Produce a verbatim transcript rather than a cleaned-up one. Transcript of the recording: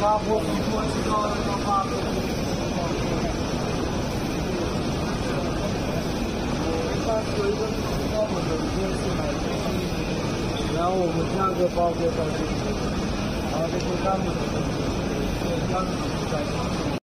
八坡不错，知道那个八坡。我一般有一个包我的天是买进去，然后我们加个包给到这里，然后这些干部的，这些干部在。